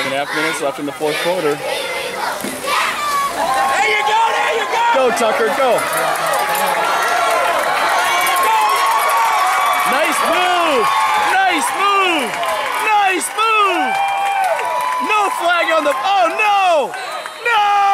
5.5 minutes left in the fourth quarter. There you go, there you go! Go, Tucker, go! Nice move! Nice move! Nice move! No flag on the... Oh, no! No!